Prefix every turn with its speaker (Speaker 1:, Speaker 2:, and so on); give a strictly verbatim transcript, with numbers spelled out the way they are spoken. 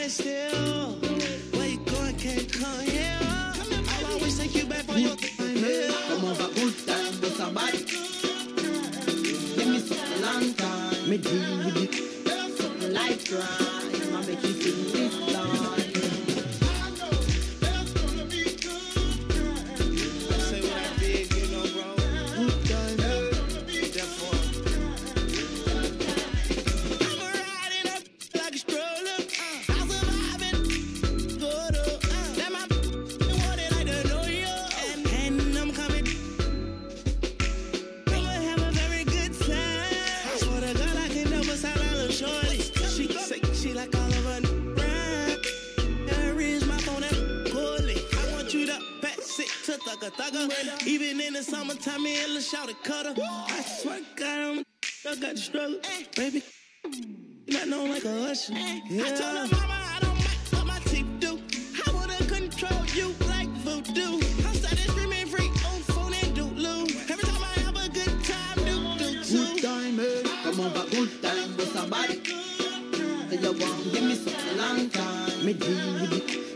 Speaker 1: standing still. Where you going, can't come here. I'll always take you back for your time.
Speaker 2: Come over, good time, but somebody give me something long time. Me deal with it, something like crime. I make you sing this line.
Speaker 1: Even in the summertime, me and Lil' Shawty cutter. I swear to God, I'm a I got the struggle. Baby, you not know like a usher. Yeah. I told her mama I don't mind what my teeth do. I wanna control you like voodoo. I'm started screaming free on phone and doodloo. Every time I have a good time, do do too.
Speaker 2: Good time, eh? Come over, good time, but somebody. Say you want give me something long time. Me deal with it.